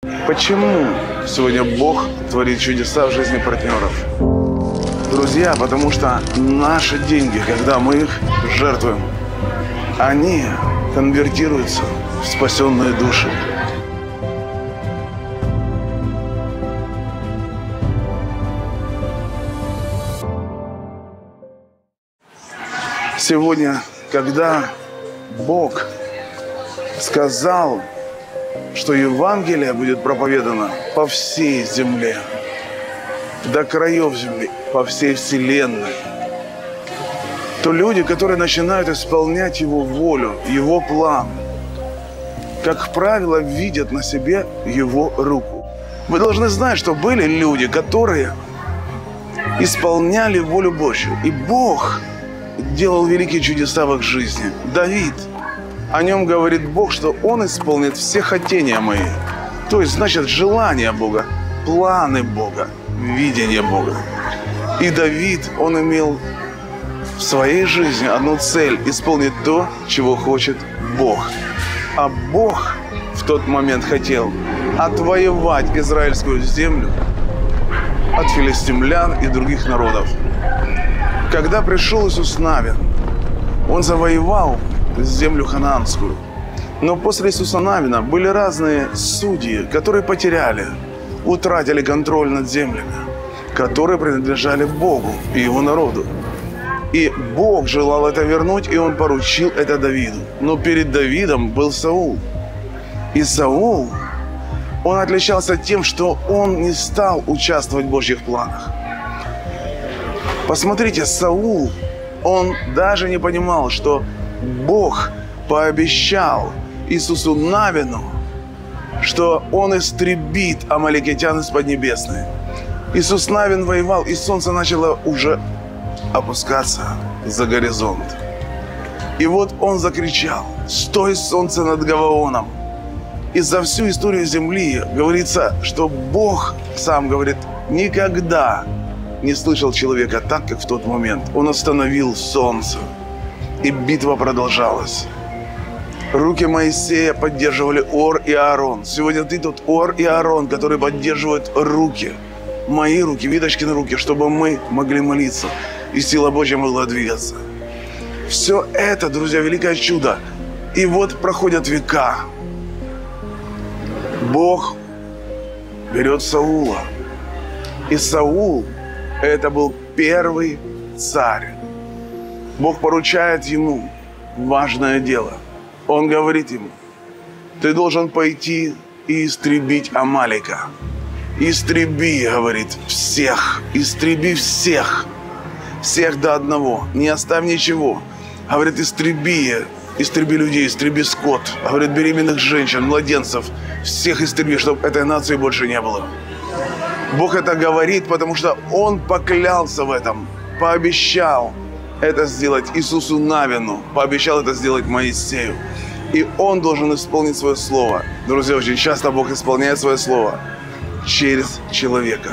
Почему сегодня Бог творит чудеса в жизни партнеров? Друзья, потому что наши деньги, когда мы их жертвуем, они конвертируются в спасенные души. Сегодня, когда Бог сказал, что Евангелие будет проповедано по всей земле, до краев земли, по всей вселенной, то люди, которые начинают исполнять Его волю, Его план, как правило, видят на себе Его руку. Вы должны знать, что были люди, которые исполняли волю Божью, и Бог делал великие чудеса в их жизни. Давид, о нем говорит Бог, что он исполнит все хотения мои. То есть, значит, желания Бога, планы Бога, видение Бога. И Давид, он имел в своей жизни одну цель – исполнить то, чего хочет Бог. А Бог в тот момент хотел отвоевать израильскую землю от филистимлян и других народов. Когда пришел Иисус Навин, он завоевал землю ханаанскую. Но после Иисуса Навина были разные судьи, которые утратили контроль над землями, которые принадлежали Богу и Его народу. И Бог желал это вернуть, и Он поручил это Давиду. Но перед Давидом был Саул. И Саул, он отличался тем, что он не стал участвовать в Божьих планах. Посмотрите, Саул, он даже не понимал, что Бог пообещал Иисусу Навину, что он истребит амаликитян из Поднебесной. Иисус Навин воевал, и солнце начало уже опускаться за горизонт. И вот он закричал: «Стой, солнце, над Гаваоном!» И за всю историю земли говорится, что Бог сам говорит, никогда не слышал человека так, как в тот момент. Он остановил солнце, и битва продолжалась. Руки Моисея поддерживали Ор и Аарон. Сегодня ты тот Ор и Аарон, которые поддерживают руки, мои руки, Виточкины руки, чтобы мы могли молиться, и сила Божья могла двигаться. Все это, друзья, великое чудо. И вот проходят века. Бог берет Саула. И Саул – это был первый царь. Бог поручает ему важное дело. Он говорит ему: ты должен пойти и истребить Амалика. Истреби, говорит, всех. Истреби всех. Всех до одного. Не оставь ничего. Говорит, истреби людей, истреби скот. Говорит, беременных женщин, младенцев. Всех истреби, чтобы этой нации больше не было. Бог это говорит, потому что Он поклялся в этом. Пообещал это сделать Иисусу Навину. Пообещал это сделать Моисею. И он должен исполнить свое слово. Друзья, очень часто Бог исполняет свое слово через человека.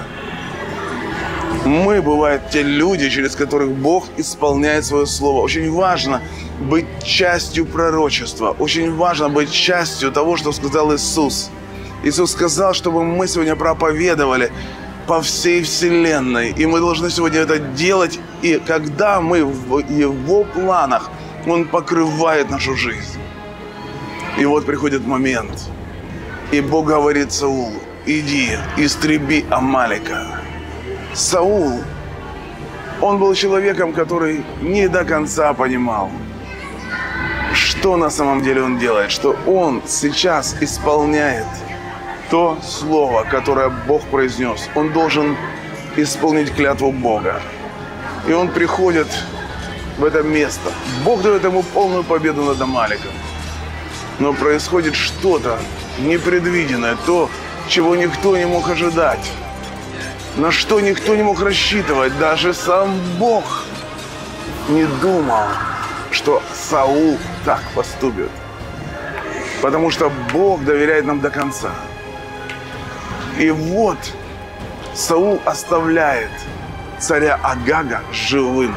Мы, бывают, те люди, через которых Бог исполняет свое слово. Очень важно быть частью пророчества. Очень важно быть частью того, что сказал Иисус. Иисус сказал, чтобы мы сегодня проповедовали по всей вселенной. И мы должны сегодня это делать. И когда мы в Его планах, Он покрывает нашу жизнь. И вот приходит момент. И Бог говорит Саулу: иди, истреби Амалика. Саул, он был человеком, который не до конца понимал, что на самом деле он делает, что он сейчас исполняет то слово, которое Бог произнес. Он должен исполнить клятву Бога. И он приходит в это место. Бог дает ему полную победу над Амаликом. Но происходит что-то непредвиденное, то, чего никто не мог ожидать, на что никто не мог рассчитывать. Даже сам Бог не думал, что Саул так поступит. Потому что Бог доверяет нам до конца. И вот Саул оставляет царя Агага живым.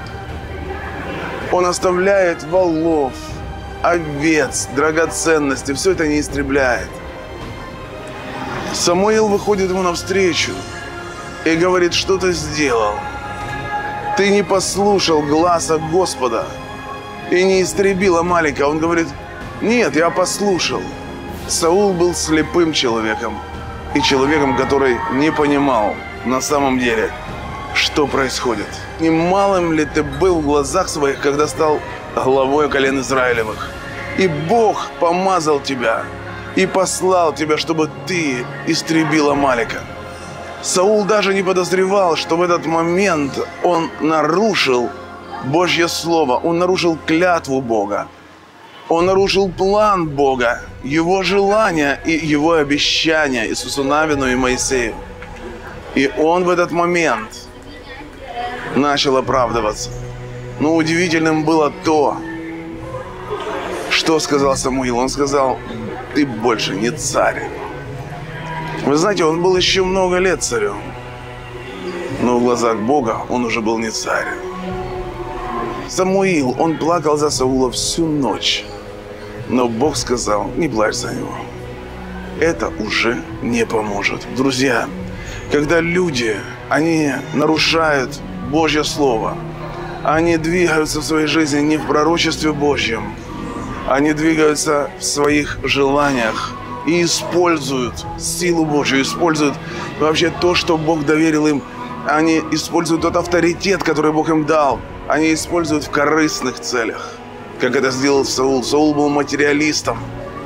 Он оставляет волов, овец, драгоценности. Все это не истребляет. Самуил выходит ему навстречу и говорит: что ты сделал? Ты не послушал гласа Господа и не истребил Амалика. Он говорит: нет, я послушал. Саул был слепым человеком и человеком, который не понимал на самом деле, что происходит. Немалым ли ты был в глазах своих, когда стал главой колен Израилевых? И Бог помазал тебя и послал тебя, чтобы ты истребил Амалика. Саул даже не подозревал, что в этот момент он нарушил Божье Слово, он нарушил клятву Бога, он нарушил план Бога, его желания и его обещания Иисусу Навину и Моисею. И он в этот момент начал оправдываться. Но удивительным было то, что сказал Самуил. Он сказал: ты больше не царь. Вы знаете, он был еще много лет царем, но в глазах Бога он уже был не царь. Самуил, он плакал за Саула всю ночь, но Бог сказал: не плачь за него. Это уже не поможет. Друзья, когда люди, они нарушают Божье Слово, они двигаются в своей жизни не в пророчестве Божьем, они двигаются в своих желаниях и используют силу Божью, используют вообще то, что Бог доверил им. Они используют тот авторитет, который Бог им дал. Они используют в корыстных целях, как это сделал Саул. Саул был материалистом.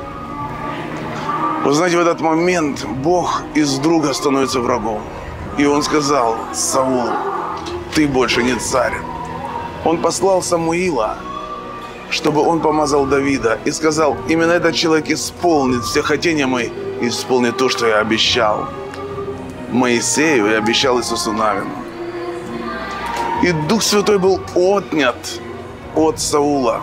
Вы знаете, в этот момент Бог из друга становится врагом. И он сказал: Саул, ты больше не царь. Он послал Самуила, чтобы он помазал Давида, и сказал: именно этот человек исполнит все хотения мои, исполнит то, что я обещал Моисею и обещал Иисусу Навину. И Дух Святой был отнят от Саула,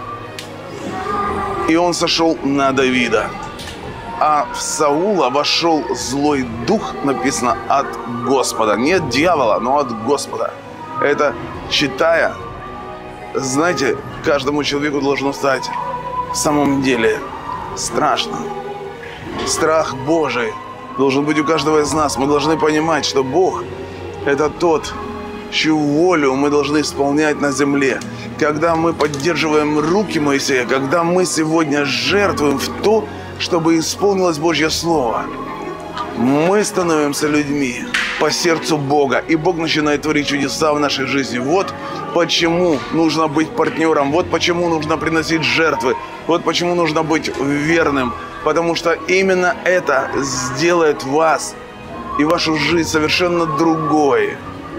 и он сошел на Давида. А в Саула вошел злой дух, написано, от Господа. Не от дьявола, но от Господа. Это, читая, знаете, каждому человеку должно стать в самом деле страшно. Страх Божий должен быть у каждого из нас. Мы должны понимать, что Бог – это тот, чью волю мы должны исполнять на земле. Когда мы поддерживаем руки Моисея, когда мы сегодня жертвуем в то, чтобы исполнилось Божье Слово, мы становимся людьми по сердцу Бога, и Бог начинает творить чудеса в нашей жизни. Вот почему нужно быть партнером, вот почему нужно приносить жертвы, вот почему нужно быть верным, потому что именно это сделает вас и вашу жизнь совершенно другой.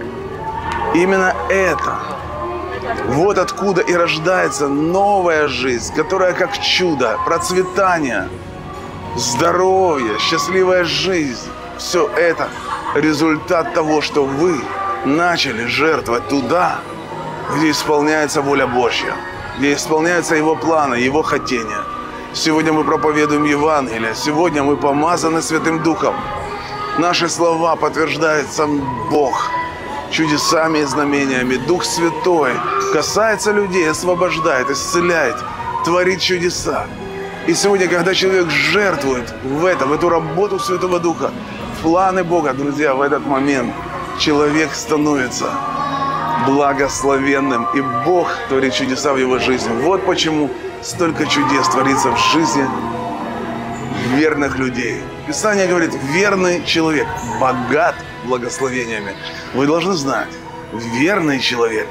Именно это. Вот откуда и рождается новая жизнь, которая как чудо, процветание, здоровье, счастливая жизнь. Все это результат того, что вы начали жертвовать туда, где исполняется воля Божья, где исполняются Его планы, Его хотения. Сегодня мы проповедуем Евангелие, сегодня мы помазаны Святым Духом. Наши слова подтверждает сам Бог чудесами и знамениями. Дух Святой касается людей, освобождает, исцеляет, творит чудеса. И сегодня, когда человек жертвует в эту работу Святого Духа, в планы Бога, друзья, в этот момент человек становится благословенным, и Бог творит чудеса в его жизни. Вот почему столько чудес творится в жизни верных людей. Писание говорит: верный человек богат благословениями. Вы должны знать, верный человек.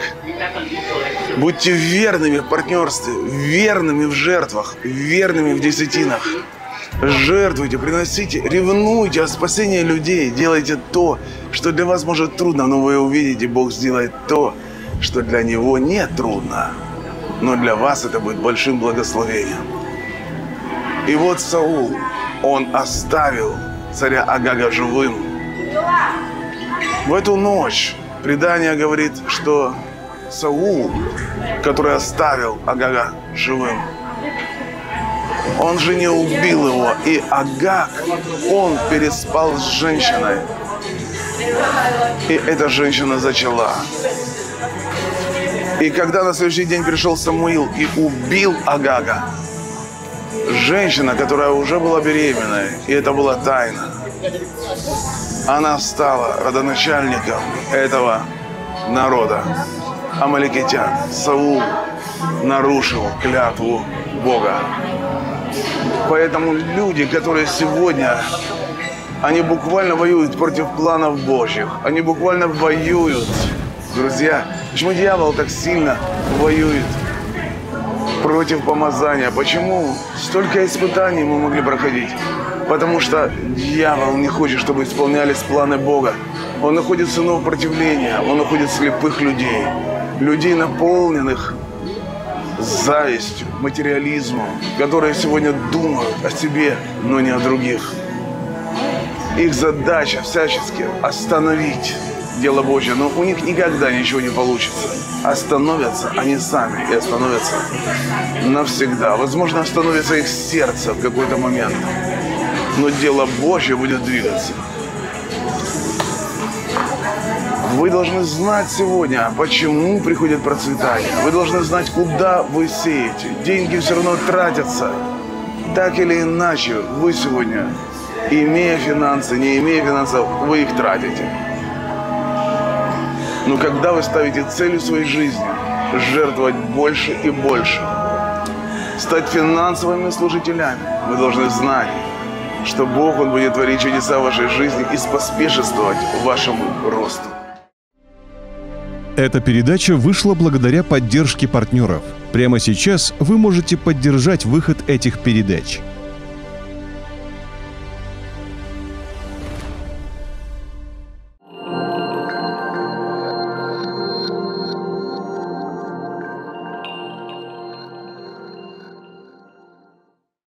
Будьте верными в партнерстве, верными в жертвах, верными в десятинах. Жертвуйте, приносите, ревнуйте о спасении людей. Делайте то, что для вас может трудно, но вы увидите, Бог сделает то, что для Него не трудно. Но для вас это будет большим благословением. И вот Саул, он оставил царя Агага живым. В эту ночь предание говорит, что Саул, который оставил Агага живым, он же не убил его. И Агаг, он переспал с женщиной. И эта женщина зачала. И когда на следующий день пришел Самуил и убил Агага, женщина, которая уже была беременной, и это была тайна, Она стала родоначальником этого народа, амаликитян. Саул нарушил клятву Бога. Поэтому люди, которые сегодня, они буквально воюют против планов Божьих. Они буквально воюют. Друзья, почему дьявол так сильно воюет против помазания? Почему столько испытаний мы могли проходить? Потому что дьявол не хочет, чтобы исполнялись планы Бога. Он находит сынов противления, он находит слепых людей, людей, наполненных завистью, материализмом, которые сегодня думают о себе, но не о других. Их задача всячески остановить дело Божье, но у них никогда ничего не получится. Остановятся они сами и остановятся навсегда. Возможно, остановится их сердце в какой-то момент, но дело Божье будет двигаться. Вы должны знать сегодня, почему приходит процветание. Вы должны знать, куда вы сеете. Деньги все равно тратятся. Так или иначе, вы сегодня, имея финансы, не имея финансов, вы их тратите. Но когда вы ставите целью своей жизни жертвовать больше и больше, стать финансовыми служителями, вы должны знать, что Бог, Он будет творить чудеса в вашей жизни и споспешествовать вашему росту. Эта передача вышла благодаря поддержке партнеров. Прямо сейчас вы можете поддержать выход этих передач.